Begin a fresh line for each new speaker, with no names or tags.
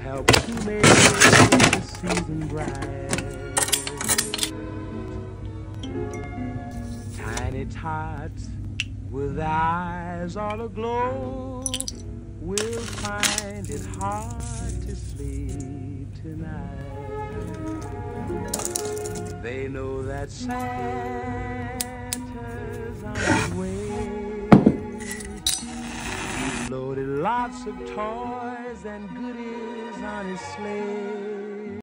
help to make the season bright. Tiny tots with eyes all aglow will find it hard to sleep tonight. They know that Santa's on his way. He's loaded lots of toys and goodies on his sleigh.